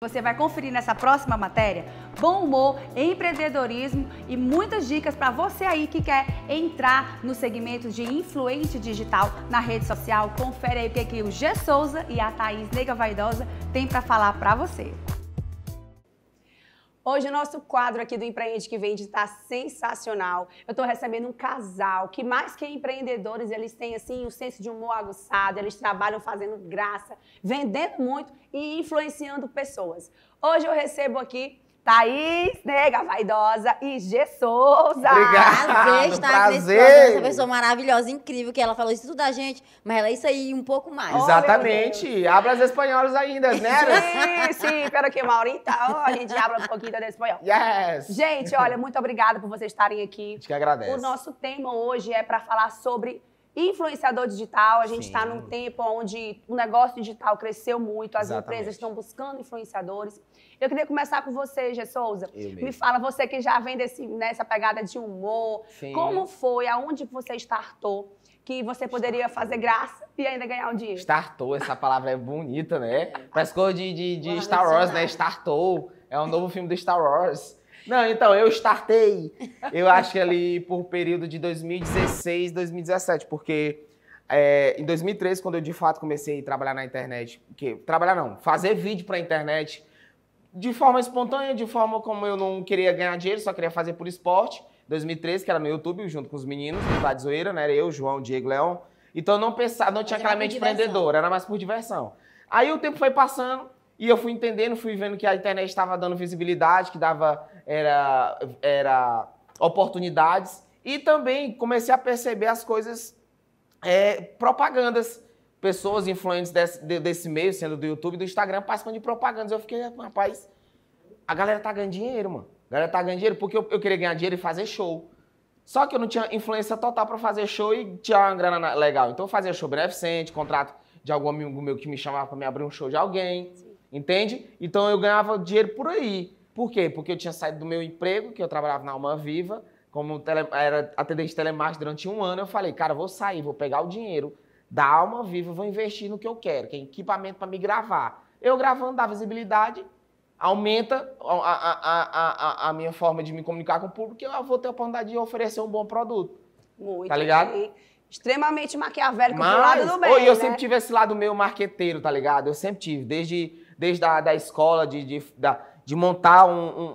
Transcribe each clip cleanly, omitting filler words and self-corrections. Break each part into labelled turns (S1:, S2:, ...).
S1: Você vai conferir nessa próxima matéria bom humor, empreendedorismo e muitas dicas para você aí que quer entrar no segmento de influente digital na rede social. Confere aí o que o G Souza e a Thaís Nega Vaidosa tem para falar para você.
S2: Hoje o nosso quadro aqui do Empreende que Vende está sensacional. Eu estou recebendo um casal que, mais que empreendedores, eles têm assim um senso de humor aguçado, eles trabalham fazendo graça, vendendo muito e influenciando pessoas. Hoje eu recebo aqui Thaís Nega Vaidosa e G Souza.
S3: Prazer estar com essa pessoa maravilhosa, incrível, que ela falou isso tudo da gente, mas ela é isso aí um pouco mais.
S4: Exatamente. Hablas espanholos ainda, né?
S2: Sim, pero que Maurita, a gente habla um pouquinho de espanhol.
S4: Yes.
S2: Gente, olha, muito obrigada por vocês estarem aqui.
S4: A gente que agradece.
S2: O nosso tema hoje é para falar sobre influenciador digital. A gente está num tempo onde o negócio digital cresceu muito, as empresas estão buscando influenciadores. Eu queria começar com você, G Souza. Me fala, você que já vem nessa pegada de humor, como foi, aonde você startou, que você poderia fazer graça e ainda ganhar um dinheiro?
S4: Startou, essa palavra é bonita, né? Parece coisa de Star Wars, né? Startou, é um novo filme do Star Wars. Não, então, eu startei, eu acho que ali por período de 2016, 2017, porque em 2013, quando eu de fato comecei a trabalhar na internet, fazer vídeo pra internet, de forma espontânea, de forma como eu não queria ganhar dinheiro, só queria fazer por esporte, 2013, que era no YouTube, junto com os meninos, do Tá de Zoeira, né? Era eu, João, Diego, Leão, então eu não pensava, não tinha aquela mente empreendedora, era mais por diversão. Aí o tempo foi passando, e eu fui entendendo, fui vendo que a internet estava dando visibilidade, que dava oportunidades. E também comecei a perceber as coisas, propagandas. Pessoas influentes desse meio, sendo do YouTube e do Instagram, participando de propagandas. Eu fiquei, rapaz, a galera tá ganhando dinheiro, mano. A galera tá ganhando dinheiro porque eu queria ganhar dinheiro e fazer show. Só que eu não tinha influência total para fazer show e tirar uma grana legal. Então eu fazia show beneficente, contrato de algum amigo meu que me chamava para me abrir um show de alguém. Sim. Entende? Então eu ganhava dinheiro por aí. Por quê? Porque eu tinha saído do meu emprego, que eu trabalhava na Alma Viva, era atendente de telemarketing durante 1 ano. Eu falei, cara, vou sair, vou pegar o dinheiro da Alma Viva, vou investir no que eu quero, que é equipamento para me gravar. Eu gravando, dá visibilidade, aumenta a minha forma de me comunicar com o público e eu vou ter a oportunidade de oferecer um bom produto. Muito. Tá ligado?
S2: Bem. Extremamente maquiavélico pro lado do bem,
S4: eu sempre tive esse lado meio marqueteiro, tá ligado? Eu sempre tive, desde a escola, de montar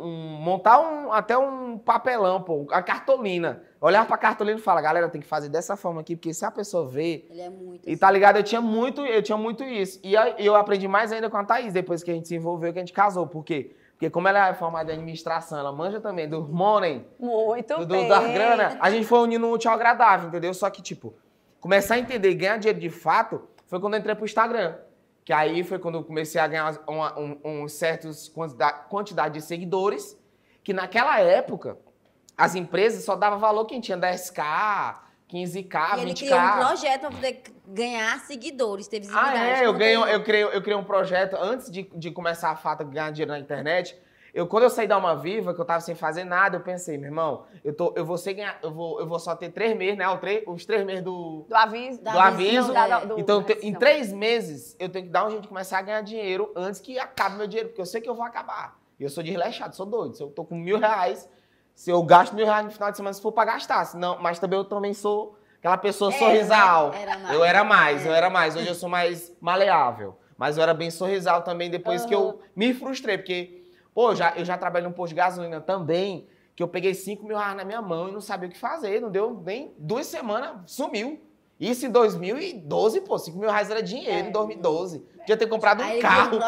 S4: até um papelão, pô, a cartolina. Olhar pra cartolina e falar, galera, tem que fazer dessa forma aqui, porque se a pessoa vê...
S3: Ele é muito
S4: e tá ligado? Eu tinha muito isso. E eu aprendi mais ainda com a Thaís, depois que a gente se envolveu, que a gente casou. Por quê? Porque como ela é formada em administração, ela manja também do money.
S2: Muito bem.
S4: Da grana. A gente foi unindo um útil ao agradável, entendeu? Só que, tipo, começar a entender e ganhar dinheiro de fato foi quando eu entrei pro Instagram. Que aí foi quando eu comecei a ganhar um certa quantidade de seguidores, que naquela época as empresas só davam valor quem tinha 10k, 15k, 20k.
S3: E ele criou um projeto para poder ganhar seguidores, ter visibilidade.
S4: Eu criei um projeto antes de começar a fato ganhar dinheiro na internet. Quando eu saí da Alma Viva, que eu tava sem fazer nada, eu pensei, meu irmão, eu vou só ter 3 meses, né? Os 3 meses do aviso. Então, em 3 meses, eu tenho que dar um jeito de começar a ganhar dinheiro antes que acabe meu dinheiro, porque eu sei que eu vou acabar. E eu sou desleixado, sou doido. Se eu tô com R$1.000, se eu gasto R$1.000 no final de semana, se for pra gastar. Senão, mas também eu também sou aquela pessoa sorrisal. Eu era mais. Hoje eu sou mais maleável. Mas eu era bem sorrisal também depois que eu me frustrei, porque... Pô, eu já trabalhei num posto de gasolina também, que eu peguei R$5.000 na minha mão e não sabia o que fazer. Não deu nem 2 semanas, sumiu. Isso em 2012, pô, R$5.000 era dinheiro em 2012. Podia ter comprado um carro.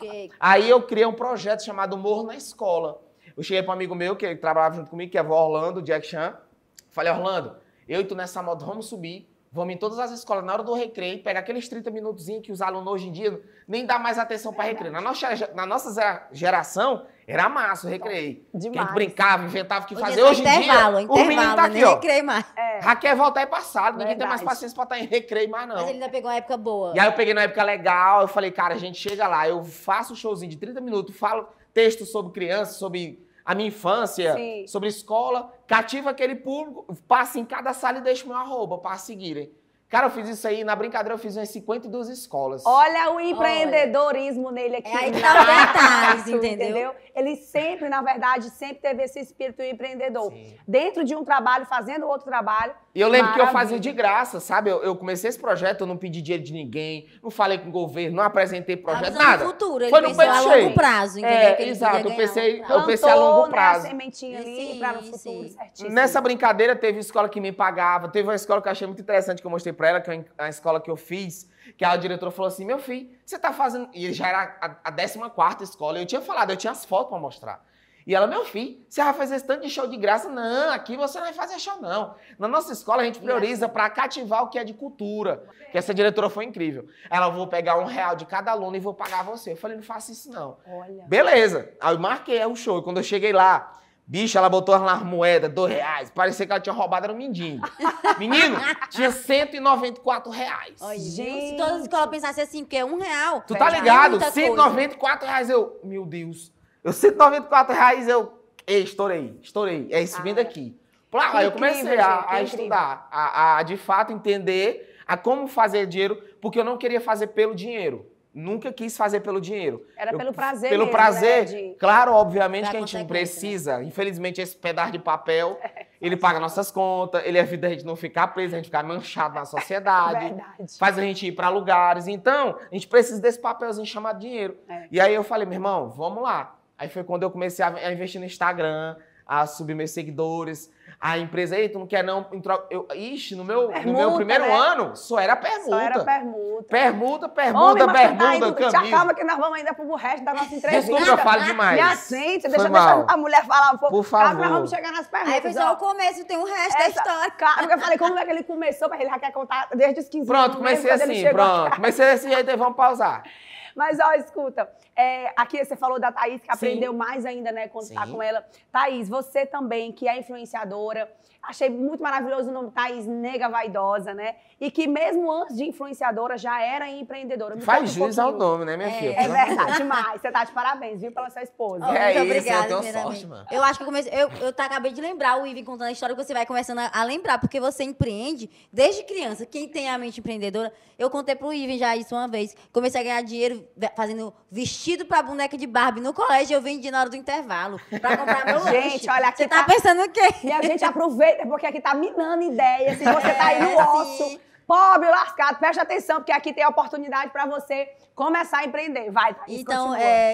S4: Aí eu criei um projeto chamado Morro na Escola. Eu cheguei para um amigo meu, que trabalhava junto comigo, que é o Orlando, Jack Chan. Falei, Orlando, eu e tu nessa moto vamos subir. Vamos em todas as escolas, na hora do recreio, pegar aqueles 30 minutozinhos que os alunos hoje em dia nem dão mais atenção para recreio. Na nossa geração, era massa o recreio. Demais. Que a gente brincava, inventava o que fazer. Hoje em dia, o menino tá aqui, ó.
S3: Recreio mais.
S4: Raquel voltar é passado, ninguém tem mais paciência para estar em recreio mais não.
S3: Mas ele ainda pegou uma época boa.
S4: E aí eu peguei na época legal, eu falei, cara, a gente chega lá, eu faço um showzinho de 30 minutos, falo texto sobre criança, sobre a minha infância, sobre escola, cativa aquele público, passa em cada sala e deixa o meu arroba para seguirem. Cara, eu fiz isso aí, na brincadeira eu fiz umas 52 escolas.
S2: Olha o empreendedorismo nele aqui.
S3: Aí que tá o detalhe, entendeu?
S2: Ele sempre, na verdade, sempre teve esse espírito empreendedor.
S4: Sim.
S2: Dentro de um trabalho, fazendo outro trabalho.
S4: E eu lembro que eu fazia de graça, sabe? Eu comecei esse projeto, eu não pedi dinheiro de ninguém, não falei com o governo, não apresentei projeto, nada.
S3: Futuro, ele
S4: foi no
S3: pensou a
S4: pensei.
S3: longo prazo, entendeu? Que ele
S4: Exato,
S3: podia
S4: eu pensei
S2: Plantou,
S4: a longo prazo.
S2: Né, a sementinha ali para no futuro, certíssimo.
S4: Nessa brincadeira teve escola que me pagava, teve uma escola que eu achei muito interessante que eu mostrei pra ela, que é a escola que eu fiz, que a diretora falou assim, meu filho, você tá fazendo... E já era a 14ª escola, eu tinha falado, eu tinha as fotos pra mostrar. E ela, meu filho, você vai fazer esse tanto de show de graça? Não, aqui você não vai fazer show, não. Na nossa escola, a gente prioriza para cativar o que é de cultura. Que essa diretora foi incrível. Ela, eu vou pegar R$1 de cada aluno e vou pagar você. Eu falei, não faça isso, não.
S2: Olha.
S4: Beleza. Aí eu marquei o show. E quando eu cheguei lá, bicho, ela botou as moedas, R$2. Parecia que ela tinha roubado, era um mendigo. Menino, tinha R$194.
S3: Olha,
S2: gente.
S3: se todas as escolas pensassem assim, porque é R$1.
S4: Tu tá ligado? R$194, eu... Meu Deus. Eu, R$194, eu... Ei, estourei. É esse vindo aqui. Aí eu comecei a estudar, a de fato entender a como fazer dinheiro, porque eu não queria fazer pelo dinheiro. Nunca quis fazer pelo dinheiro.
S2: Era pelo prazer
S4: Pelo
S2: mesmo,
S4: prazer,
S2: né,
S4: claro, obviamente
S3: Pra
S4: que a gente
S3: consequência,
S4: precisa. Né? Infelizmente, esse pedaço de papel, ele paga nossas contas, ele evita a gente não ficar preso, a gente ficar manchado na sociedade.
S2: Verdade.
S4: Faz a gente ir para lugares. Então, a gente precisa desse papelzinho chamado dinheiro. E aí eu falei, meu irmão, vamos lá. Aí foi quando eu comecei a investir no Instagram, a subir meus seguidores. A empresa, ei, tu não quer não... Ixi, no meu primeiro ano, só era permuta.
S2: Só era permuta.
S4: Permuta, bermuda, camisa.
S2: Calma que nós vamos ainda pro resto da nossa entrevista.
S4: Desculpa, eu falo demais.
S2: Me assente, deixa a mulher falar um pouco.
S4: Por favor.
S2: Calma, nós vamos chegar nas perguntas.
S3: Aí foi só o começo, tem o resto da história.
S2: Calma, eu falei, como é que ele começou? Ele já quer contar desde os 15 anos.
S4: Pronto, comecei assim, Comecei desse jeito, aí vamos pausar.
S2: Mas, ó, escuta, aqui você falou da Thaís, que aprendeu mais ainda, né, quando tá com ela. Thaís, você também, que é influenciadora, achei muito maravilhoso o nome Thaís Nega Vaidosa, né? E que mesmo antes de influenciadora, já era empreendedora.
S4: Faz jus ao nome, né, minha filha?
S2: É verdade, demais. Você tá de parabéns, viu, pela sua esposa.
S3: Muito obrigada,
S4: eu tenho sorte, mano.
S3: Eu acho que eu acabei de lembrar, o Ivan contando a história, que você vai começando a lembrar, porque você empreende desde criança. Quem tem a mente empreendedora, eu contei pro Ivan já isso uma vez. Comecei a ganhar dinheiro fazendo vestido pra boneca de Barbie no colégio, eu vendi na hora do intervalo pra comprar meu lanche.
S2: Gente, olha aqui.
S3: Você tá pensando o quê?
S2: E a gente aproveita, porque aqui tá minando ideia. Se você tá aí no ócio, pobre, lascado, preste atenção, porque aqui tem a oportunidade pra você começar a empreender. Vai, Thaís,
S3: então,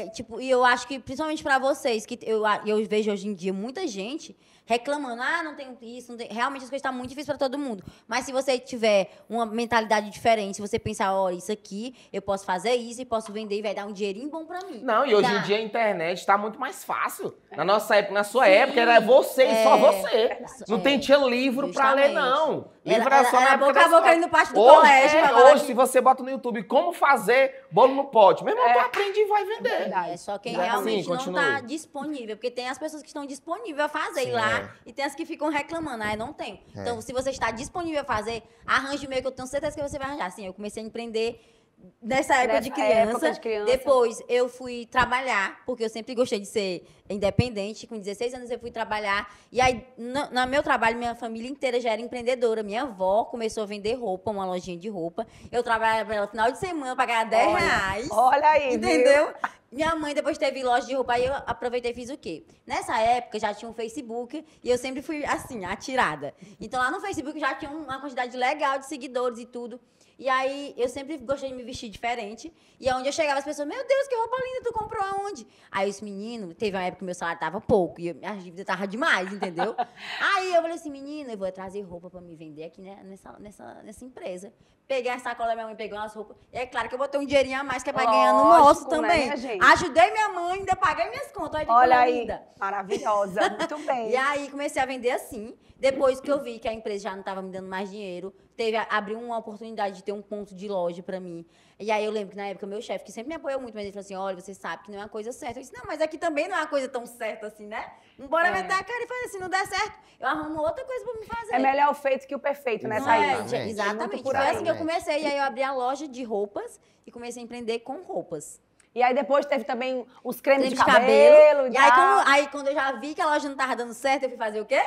S3: e eu acho que, principalmente pra vocês, que eu vejo hoje em dia muita gente reclamando, não tem isso, não tem... Realmente as coisas estão muito difíceis para todo mundo. Mas se você tiver uma mentalidade diferente, se você pensar, olha, isso aqui, eu posso fazer isso e posso vender e vai dar um dinheirinho bom para mim.
S4: Não, e hoje em dia a internet está muito mais fácil. Na nossa época, na sua época, era você e só você. Não tinha livro para ler, não. Livro era só na época
S3: boca a boca ali no pátio do
S4: hoje,
S3: colégio.
S4: Hoje, se você bota no YouTube como fazer bolo no pote, meu irmão, tu aprende e vai vender.
S3: É só quem realmente não está disponível. Porque tem as pessoas que estão disponíveis a fazer lá e tem as que ficam reclamando, não tem. Então, se você está disponível a fazer, arranje o meio que eu tenho certeza que você vai arranjar. Assim, eu comecei a empreender nessa época de criança. Depois, eu fui trabalhar, porque eu sempre gostei de ser independente. Com 16 anos, eu fui trabalhar. E aí, no meu trabalho, minha família inteira já era empreendedora. Minha avó começou a vender roupa, uma lojinha de roupa. Eu trabalhava no final de semana para ganhar R$10.
S2: Olha aí,
S3: entendeu?
S2: Viu?
S3: Minha mãe depois teve loja de roupa, aí eu aproveitei e fiz o quê? Nessa época já tinha um Facebook e eu sempre fui assim, atirada. Então lá no Facebook já tinha uma quantidade legal de seguidores e tudo. E aí eu sempre gostei de me vestir diferente. E onde eu chegava, as pessoas, meu Deus, que roupa linda, tu comprou aonde? Aí os meninos, teve uma época que meu salário tava pouco e minha dívida tava demais, entendeu? Aí eu falei assim, menina, eu vou trazer roupa pra me vender aqui, né, nessa empresa. Peguei a sacola da minha mãe, peguei umas roupas. E é claro que eu botei um dinheirinho a mais, que é pra ganhar no moço também.
S2: Né, gente?
S3: Ajudei minha mãe, ainda paguei minhas contas.
S2: Olha aí, linda. Maravilhosa, muito bem.
S3: E aí comecei a vender assim. Depois que eu vi que a empresa já não estava me dando mais dinheiro, abriu uma oportunidade de ter um ponto de loja pra mim. E aí eu lembro que na época meu chefe, que sempre me apoiou muito, mas ele falou assim, olha, você sabe que não é uma coisa certa. Eu disse, não, mas aqui também não é uma coisa tão certa assim, né? Bora meter a cara e fazer, se não der certo, eu arrumo outra coisa pra me fazer.
S2: É melhor o feito que o perfeito, né, Thaís?
S3: Exatamente. Foi assim que eu comecei, e aí eu abri a loja de roupas e comecei a empreender com roupas.
S2: E aí depois teve também os cremes de cabelo.
S3: E aí quando eu já vi que a loja não tava dando certo, eu fui fazer o quê?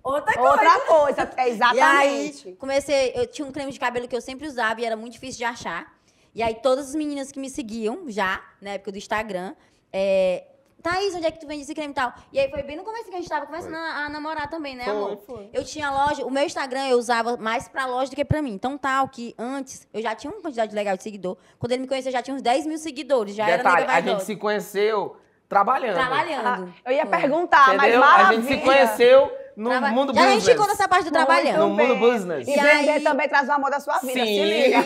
S3: outra coisa.
S2: Exatamente.
S3: E aí, comecei, eu tinha um creme de cabelo que eu sempre usava e era muito difícil de achar. E aí, todas as meninas que me seguiam já, na época do Instagram, Thaís, onde é que tu vende esse creme e tal? E aí foi bem no começo que a gente tava começando a namorar também, né, amor?
S4: Foi.
S3: Eu tinha loja, o meu Instagram eu usava mais pra loja do que pra mim. Então, tal, que antes eu já tinha uma quantidade legal de seguidor. Quando ele me conheceu, eu já tinha uns 10 mil seguidores. Já
S4: Detalhe,
S3: era nega
S4: a gente
S3: vaidosa.
S4: se conheceu trabalhando.
S3: Trabalhando.
S2: Eu ia perguntar, mas
S4: Entendeu?
S2: maravilha.
S4: A gente se conheceu no mundo
S3: Já a
S4: business.
S3: gente ficou nessa parte do trabalhando.
S4: No mundo business.
S2: E
S3: E
S2: vender
S3: aí-
S2: também traz o amor da sua vida,
S4: Sim.
S2: se liga.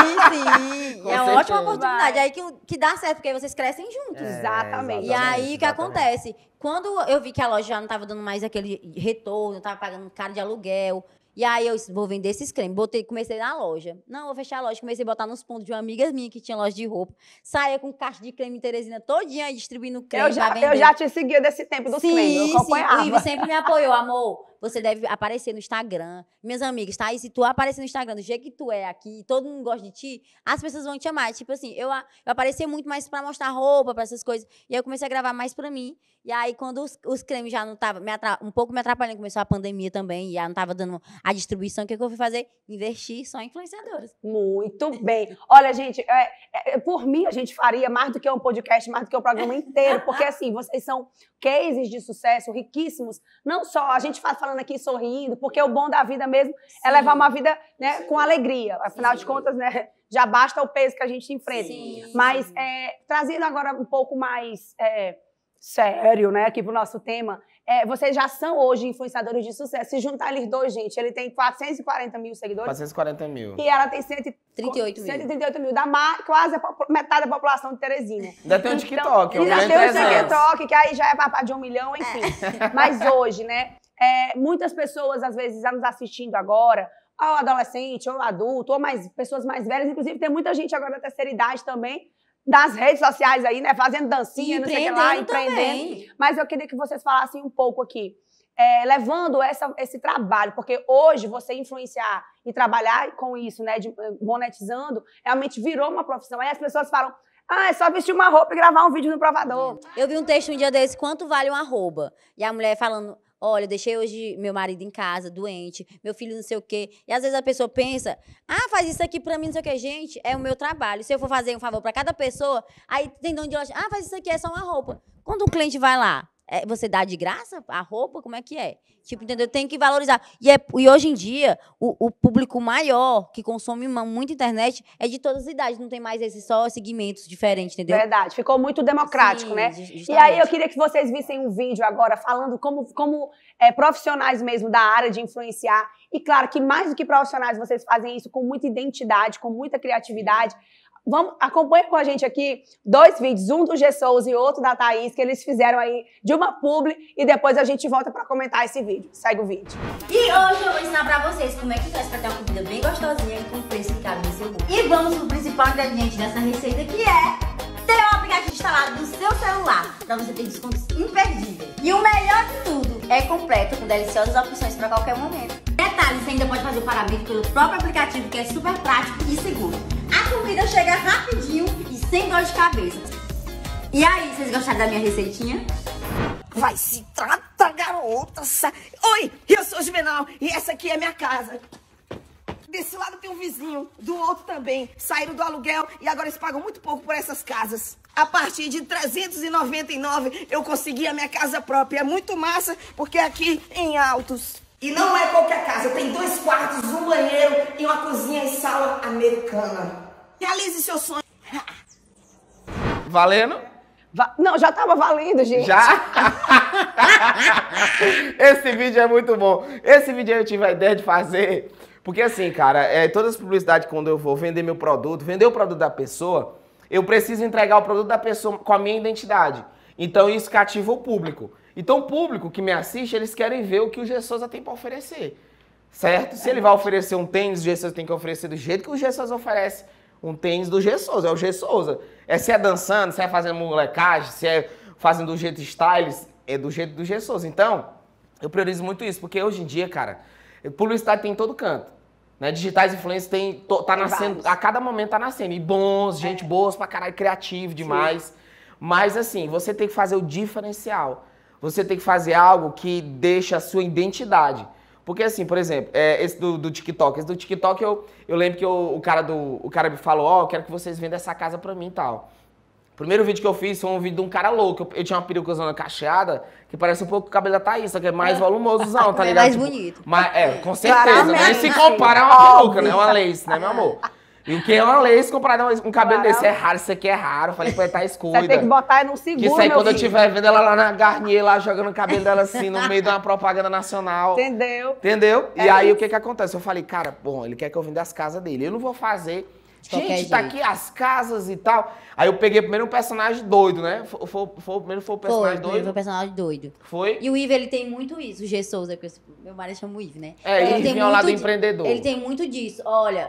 S3: Sim.
S4: Com
S3: É uma
S4: certeza.
S3: ótima oportunidade. Aí que dá certo, porque aí vocês crescem juntos.
S2: Exatamente.
S3: E aí, o que
S4: exatamente.
S3: acontece? Quando eu vi que a loja já não estava dando mais aquele retorno, eu tava pagando caro de aluguel. E aí, eu disse, vou vender esses cremes. Comecei na loja. Não, vou fechar a loja. Comecei a botar nos pontos de uma amiga minha que tinha loja de roupa. Saía com caixa de creme Teresina todinha aí, distribuindo creme pra vender.
S2: Eu já te seguia desse tempo dos cremes, eu
S3: Sim,
S2: acompanhava.
S3: o Ives sempre me apoiou, amor. Você deve aparecer no Instagram. Minhas amigas, tá? E se tu aparecer no Instagram do jeito que tu é aqui, todo mundo gosta de ti, as pessoas vão te amar. Tipo assim, eu aparecia muito mais pra mostrar roupa, pra essas coisas. E aí eu comecei a gravar mais pra mim. E aí, quando os cremes já não estavam um pouco me atrapalhando, começou a pandemia também, e já não tava dando a distribuição, o que eu fui fazer? Investir só em influenciadoras.
S2: Muito bem. Olha, gente, por mim a gente faria mais do que um podcast, mais do que um programa inteiro, porque assim, vocês são cases de sucesso riquíssimos. Não só a gente faz falando aqui sorrindo, porque o bom da vida mesmo é levar uma vida, né, com alegria. Afinal de contas, né, já basta o peso que a gente enfrenta.
S3: Sim.
S2: Mas trazendo agora um pouco mais sério, né, aqui pro nosso tema, vocês já são hoje influenciadores de sucesso. Se juntar eles dois, gente, ele tem 440 mil seguidores.
S4: 440 mil.
S2: E ela tem
S3: 38 mil.
S2: 138 mil, dá quase metade da população de Teresina.
S4: Ainda tem um TikTok,
S2: Então,
S4: eu
S2: ainda
S4: ganho
S2: tem o
S4: 300.
S2: TikTok, que aí já é papai de 1 milhão, enfim. Mas hoje, né, muitas pessoas, às vezes, já nos assistindo agora, ou adolescente, ou adulto, ou pessoas mais velhas, inclusive tem muita gente agora da terceira idade também, das redes sociais aí, né, fazendo dancinha, não sei o que lá, empreendendo.
S3: Também.
S2: Mas eu queria que vocês falassem um pouco aqui, levando esse trabalho, porque hoje você influenciar e trabalhar com isso, né, monetizando, realmente virou uma profissão. Aí as pessoas falam, é só vestir uma roupa e gravar um vídeo no provador.
S3: Eu vi um texto um dia desse, quanto vale uma arroba? E a mulher falando, olha, eu deixei hoje meu marido em casa, doente, meu filho não sei o quê. E às vezes a pessoa pensa, faz isso aqui pra mim, não sei o quê. Gente, é o meu trabalho. Se eu for fazer um favor pra cada pessoa, aí tem dono de loja, faz isso aqui, é só uma roupa. Quando um cliente vai lá, você dá de graça a roupa? Como é que é? Tipo, entendeu? Tem que valorizar. E hoje em dia, o público maior que consome muita internet é de todas as idades. Não tem mais esses só segmentos diferentes, entendeu?
S2: Verdade, ficou muito democrático,
S3: Sim,
S2: né?
S3: justamente.
S2: E aí eu queria que vocês vissem um vídeo agora falando como profissionais mesmo da área de influenciar. E claro que mais do que profissionais, vocês fazem isso com muita identidade, com muita criatividade. Acompanha com a gente aqui 2 vídeos, um do G Souza e outro da Thaís, que eles fizeram aí de uma publi, e depois a gente volta pra comentar esse vídeo. Segue o vídeo.
S3: E hoje eu vou ensinar pra vocês como é que faz pra ter uma comida bem gostosinha e com preço que cabe no seu bolso. E vamos pro principal ingrediente dessa receita, que é ter um aplicativo instalado no seu celular, pra você ter descontos imperdíveis. E o melhor de tudo, é completo, com deliciosas opções pra qualquer momento. Detalhe, você ainda pode fazer o pagamento pelo próprio aplicativo, que é super prático e seguro. A comida chega rapidinho e sem dor de cabeça. E aí, vocês gostaram da minha receitinha?
S5: Vai, se trata, garota. Oi, eu sou Juvenal e essa aqui é minha casa. Desse lado tem um vizinho, do outro também. Saíram do aluguel e agora eles pagam muito pouco por essas casas. A partir de 399 eu consegui a minha casa própria. É muito massa, porque aqui em Altos. E não é qualquer casa, tem 2 quartos, um banheiro e uma cozinha e sala americana. Realize seu sonho.
S4: Valendo?
S2: Não, já tava valendo, gente.
S4: Já? Esse vídeo é muito bom. Esse vídeo aí eu tive a ideia de fazer, porque assim, cara, todas as publicidades, quando eu vou vender meu produto, vender o produto da pessoa, eu preciso entregar o produto da pessoa com a minha identidade. Então isso cativa o público. Então o público que me assiste, eles querem ver o que o G Souza tem para oferecer, certo? Se ele vai oferecer um tênis, o G Souza tem que oferecer do jeito que o G Souza oferece um tênis do G Souza, é o G Souza. Se é dançando, se é fazendo molecagem, se é fazendo do jeito styles, é do jeito do G Souza. Então, eu priorizo muito isso, porque hoje em dia, cara, publicidade tem em todo canto. Né? Digitais influencers tá nascendo, vários. A cada momento tá nascendo. E bons, gente boas pra caralho, criativo demais. Sim. Mas assim, você tem que fazer o diferencial. você tem que fazer algo que deixa a sua identidade. Porque assim, por exemplo, esse do TikTok. Esse do TikTok, eu lembro que o cara me falou, ó, eu quero que vocês vendam essa casa pra mim e tal. O primeiro vídeo que eu fiz foi um vídeo de um cara louco. Eu tinha uma perucazona cacheada, que parece um pouco o cabelo da Thaís, só que é mais volumosozão, tá ligado?
S3: É mais bonito.
S4: Com certeza, né? Se compara a uma peruca, né? Uma lace, né, meu amor? E o que é uma lace comparado a um cabelo desse? É raro, isso aqui é raro. Eu falei pra ele, Thaís, cuida.
S2: Você tem que botar num seguro,
S4: que isso aí,
S2: meu
S4: quando eu
S2: filho.
S4: estiver vendo ela lá na Garnier, lá jogando o cabelo dela assim, no meio de uma propaganda nacional.
S2: Entendeu?
S4: Entendeu? E aí, o que que acontece? Eu falei, cara, bom, ele quer que eu venda as casas dele. Eu não vou fazer... Gente, tá aqui as casas e tal. Aí eu peguei primeiro um personagem doido, né? Primeiro foi o personagem doido.
S3: Foi o personagem doido.
S4: Foi?
S3: E o Ivo, ele tem muito isso, o G. Souza, porque meu marido chama o Ivo, né?
S4: Ele tem ao lado empreendedor.
S3: Ele tem muito disso. Olha,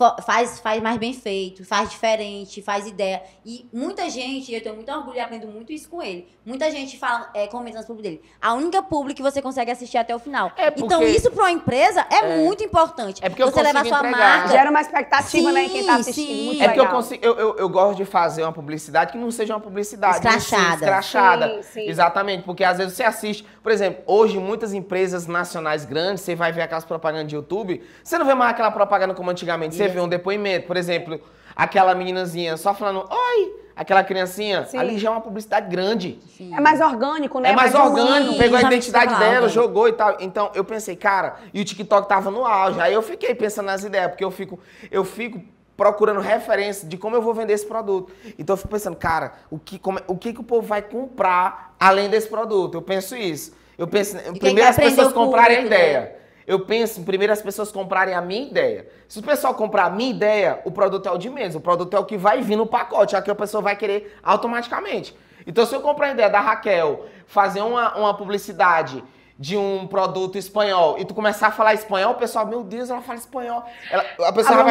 S3: faz mais bem feito, faz diferente, faz ideia. E muita gente, eu tenho muito orgulho e aprendo muito isso com ele. Muita gente fala, comenta nas publi dele. A única publi que você consegue assistir até o final. Então, isso para uma empresa é muito importante.
S4: É porque eu
S3: você levar sua marca.
S2: Gera uma expectativa, né, em quem tá assistindo.
S3: Sim.
S2: Muito
S4: É porque
S2: legal.
S4: eu gosto de fazer uma publicidade que não seja uma publicidade
S3: Escrachada.
S2: Sim.
S4: Exatamente, porque às vezes você assiste, por exemplo, hoje muitas empresas nacionais grandes, você vai ver aquelas propagandas de YouTube, você não vê mais aquela propaganda como antigamente, você vê um depoimento, por exemplo, aquela meninazinha só falando, oi, aquela criancinha, ali já é uma publicidade grande.
S3: Sim.
S2: É mais orgânico, né?
S4: É mais orgânico, pegou a
S3: já
S4: identidade
S3: falava.
S4: dela, jogou e tal. Então, eu pensei, cara, e o TikTok tava no auge. Aí eu fiquei pensando nas ideias, porque eu fico procurando referência de como eu vou vender esse produto. Então, eu fico pensando, cara, o que o povo vai comprar além desse produto? Eu penso isso. Eu penso, primeiro as pessoas comprarem a ideia. Né? Eu penso, primeiro as pessoas comprarem a minha ideia. Se o pessoal comprar a minha ideia, o produto é o de menos. O produto é o que vai vir no pacote, é o que a pessoa vai querer automaticamente. Então, se eu comprar a ideia da Raquel, fazer uma publicidade de um produto espanhol e tu começar a falar espanhol, o pessoal, meu Deus, ela fala espanhol. A pessoa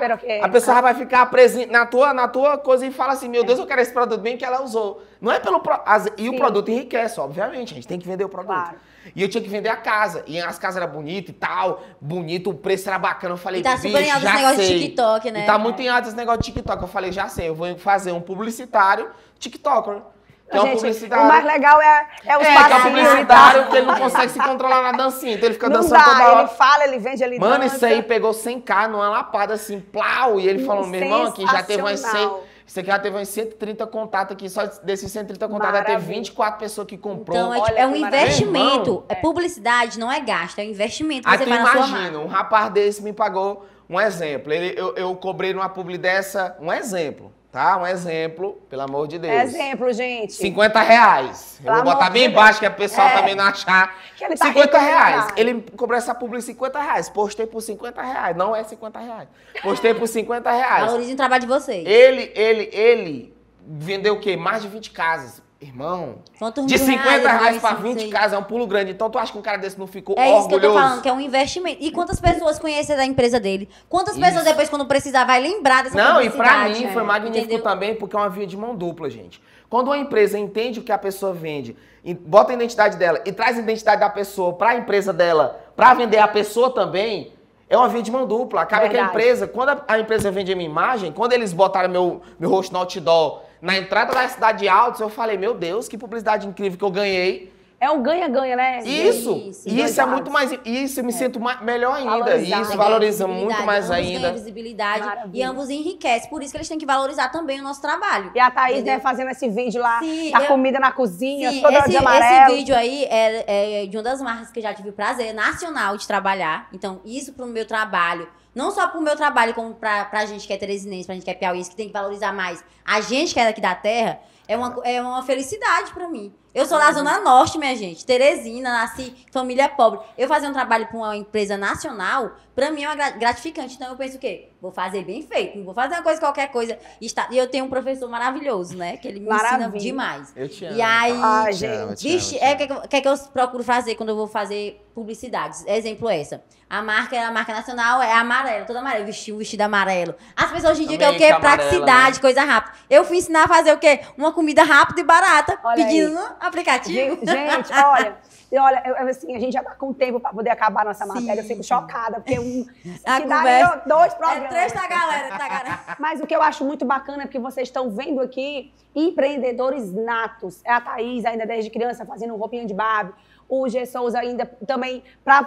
S4: vai ficar presente na tua coisa e fala assim, meu Deus, eu quero esse produto bem que ela usou. Não é pelo... E o produto enriquece, obviamente, a gente tem que vender o produto.
S2: Claro.
S4: E eu tinha que vender a casa. E as casas eram bonitas e tal, bonito, o preço era bacana. Eu falei,
S3: E tá super em alta esse negócio de TikTok, né?
S4: E tá muito em alta esse negócio de TikTok. Eu falei, já sei, eu vou fazer um publicitário TikToker. Que é um publicitário.
S2: O mais legal é os
S4: que é um publicitário que ele não consegue se controlar na dancinha. Então ele fica dançando toda hora.
S2: Ele fala, ele vende, ele
S4: Mano,
S2: dança.
S4: isso aí pegou 100k numa lapada assim, plau. E ele falou, meu irmão, aqui já teve umas 100... Isso aqui já teve uns 130 contatos aqui. Só desses 130 contatos já teve 24 pessoas que comprou.
S3: Então, é um investimento. Publicidade não é gasto, é um investimento que você faz na sua marca.
S4: Imagina, um rapaz desse me pagou um exemplo. Eu cobrei numa publi dessa, um exemplo. Tá? Um exemplo, pelo amor de Deus.
S2: Exemplo, gente.
S4: 50 reais. Eu vou botar bem baixo, que a pessoa também não achar.
S2: Que ele tá
S4: 50 reais. Ele cobrou essa publi 50 reais. Postei por 50 reais. Não é 50 reais. Postei por 50 reais.
S3: Valorize o trabalho de vocês.
S4: Ele vendeu o quê? Mais de 20 casas. Irmão, de 50 reais para 20 casas é um pulo grande. Então, tu acha que um cara desse não ficou orgulhoso?
S3: É isso que eu tô falando, que é um investimento. E quantas pessoas conhecem da empresa dele? Quantas pessoas depois, quando precisar, vai lembrar dessa publicidade?
S4: Não, e pra mim foi magnífico também, porque é uma via de mão dupla, gente. Quando uma empresa entende o que a pessoa vende, bota a identidade dela e traz a identidade da pessoa pra empresa dela, pra vender a pessoa também, é uma via de mão dupla. Acaba que a empresa, quando a empresa vende a minha imagem, quando eles botaram meu rosto no outdoor, na entrada da cidade de Altos, eu falei, meu Deus, que publicidade incrível que eu ganhei.
S2: É um ganha-ganha, né?
S4: Isso é muito mais... Isso eu me sinto melhor ainda. Isso valoriza muito mais ainda.
S3: Ganha visibilidade e ambos enriquecem. Por isso que eles têm que valorizar também o nosso trabalho.
S2: E a Thaís, né, fazendo esse vídeo lá, a comida na cozinha, toda de amarelo.
S3: Esse vídeo aí é de uma das marcas que eu já tive o prazer nacional de trabalhar. Então, isso pro meu trabalho... Não só pro meu trabalho, como pra gente que é teresinense, pra gente que é piauiense, que tem que valorizar mais a gente que é daqui da terra, é uma felicidade pra mim. Eu sou da Zona Norte, minha gente. Teresina, nasci família pobre. Eu fazer um trabalho pra uma empresa nacional, pra mim é gratificante. Então eu penso o quê? Vou fazer bem feito. Não vou fazer uma coisa, qualquer coisa. E eu tenho um professor maravilhoso, né? Que ele me ensina demais.
S4: Eu te amo.
S3: E aí,
S4: gente.
S3: o que eu procuro fazer quando eu vou fazer publicidades? Exemplo essa. A marca nacional é amarela, toda amarela. O vestido amarelo. As pessoas hoje em dia querem o quê? Praticidade, coisa rápida. Eu fui ensinar a fazer o quê? Uma comida rápida e barata. Pedindo no aplicativo.
S2: Gente, olha, E olha, assim, a gente já tá com tempo para poder acabar a nossa matéria. Eu fico chocada, porque
S3: A
S2: que daria
S3: conversa
S2: 2 programas.
S3: É 3 da galera, tá, galera?
S2: Mas o que eu acho muito bacana é que vocês estão vendo aqui empreendedores natos. É a Thaís, ainda desde criança, fazendo roupinha de Barbie. O G. Souza ainda também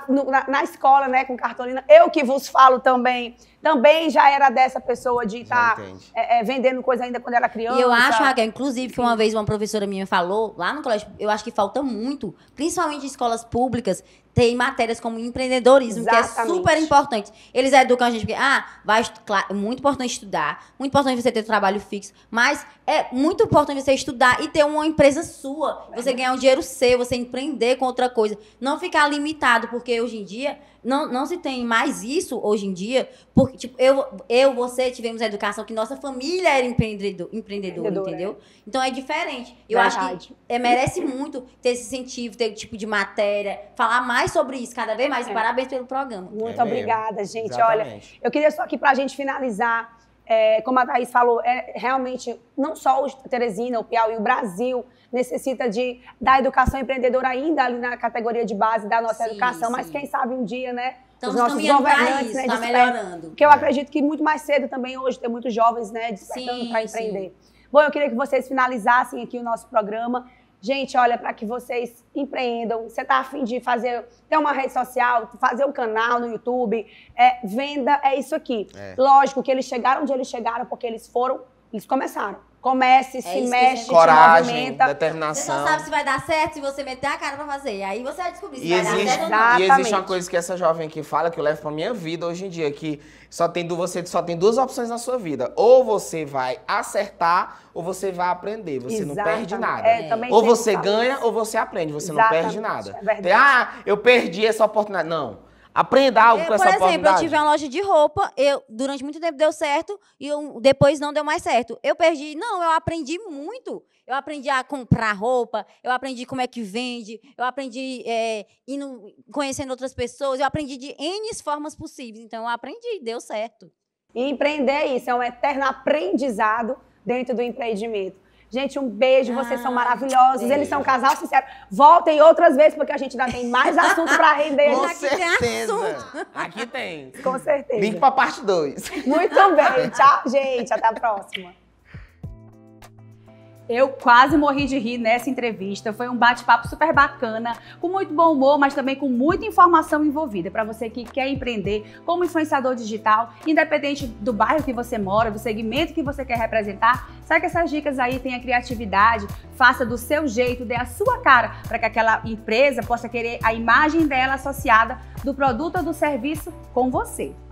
S2: na escola, né, com cartolina. Eu que vos falo também já era dessa pessoa de estar vendendo coisa ainda quando era criança.
S3: E eu acho, Raquel, inclusive, que uma vez uma professora minha falou, lá no colégio, eu acho que falta muito, principalmente em escolas públicas, tem matérias como empreendedorismo,
S2: Exatamente.
S3: que é super importante. Eles educam a gente porque, claro, é muito importante estudar, muito importante você ter trabalho fixo, mas é muito importante você estudar e ter uma empresa sua, você ganhar um dinheiro seu, você empreender com outra coisa, não ficar limitado, porque hoje em dia não se tem mais isso hoje em dia, porque tipo, você tivemos a educação que nossa família era empreendedor, entendeu? Então é diferente. Eu acho que merece muito ter esse incentivo, ter tipo de matéria, falar mais sobre isso cada vez mais. Parabéns pelo programa.
S2: Muito obrigada, gente.
S4: Exatamente.
S2: Olha, eu queria só aqui pra gente finalizar, como a Thaís falou, realmente não só o Teresina, o Piauí, o Brasil necessita da educação empreendedora ainda ali na categoria de base da nossa educação, mas quem sabe um dia, né, os nossos governantes, né,
S3: tá melhorando.
S2: Porque eu acredito que muito mais cedo também hoje tem muitos jovens, né, despertando para empreender. Bom, eu queria que vocês finalizassem aqui o nosso programa. Gente, olha, para que vocês empreendam, você tá a fim de ter uma rede social, fazer um canal no YouTube, venda, é isso aqui. Lógico que eles chegaram onde eles chegaram porque eles começaram. Comece, se mexe,
S4: coragem,
S2: se movimenta.
S4: determinação.
S3: Você só sabe se vai dar certo se você meter a cara pra fazer. Aí você vai descobrir se
S4: E
S3: vai dar certo ou não.
S4: e existe uma coisa que essa jovem aqui fala, que eu levo pra minha vida hoje em dia, que você só tem 2 opções na sua vida. Ou você vai acertar, ou você vai aprender. Você não perde nada. Ou você ganha, ou você aprende. Você não perde nada. Eu perdi essa oportunidade. Não. Aprenda algo com essa oportunidade.
S3: Por exemplo, eu tive uma loja de roupa, durante muito tempo deu certo, e depois não deu mais certo. Eu perdi, eu aprendi muito. Eu aprendi a comprar roupa, eu aprendi como é que vende, eu aprendi conhecendo outras pessoas, eu aprendi de N formas possíveis. Então, eu aprendi, deu certo.
S2: E empreender é isso, é um eterno aprendizado dentro do empreendimento. Gente, um beijo, vocês são maravilhosos, eles são um casal sincero. Voltem outras vezes, porque a gente ainda tem mais assunto para render.
S4: Com certeza. Aqui tem.
S2: Com certeza.
S4: Link para parte 2.
S2: Muito bem. Tchau, gente. Até a próxima.
S1: Eu quase morri de rir nessa entrevista. Foi um bate-papo super bacana, com muito bom humor, mas também com muita informação envolvida. Para você que quer empreender como influenciador digital, independente do bairro que você mora, do segmento que você quer representar, sabe que essas dicas aí tenha criatividade, faça do seu jeito, dê a sua cara, para que aquela empresa possa querer a imagem dela associada do produto ou do serviço com você.